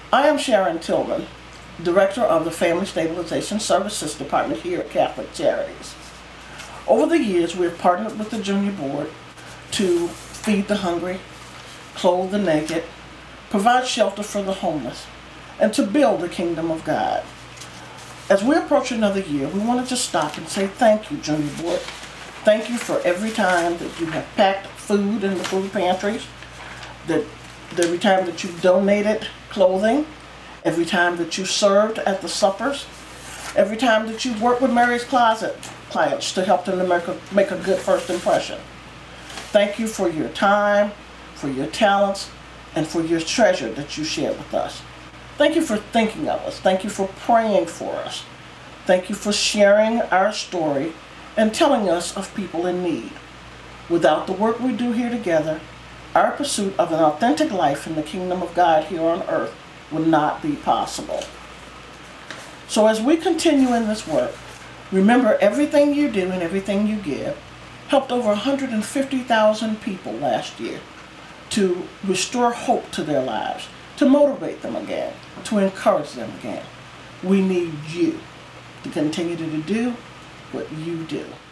I am Sharon Tillman, Director of the Family Stabilization Services Department here at Catholic Charities. Over the years, we have partnered with the Junior Board to feed the hungry, clothe the naked, provide shelter for the homeless, and to build the kingdom of God. As we approach another year, we want to just stop and say thank you, Junior Board. Thank you for every time that you have packed food in the food pantries, that every time that you donated clothing, every time that you served at the suppers, every time that you worked with Mary's Closet clients to help them to make a good first impression. Thank you for your time, for your talents, and for your treasure that you shared with us. Thank you for thinking of us. Thank you for praying for us. Thank you for sharing our story and telling us of people in need. Without the work we do here together, our pursuit of an authentic life in the kingdom of God here on earth would not be possible. So as we continue in this work, remember everything you do and everything you give helped over 150,000 people last year to restore hope to their lives, to motivate them again, to encourage them again. We need you to continue to do what you do.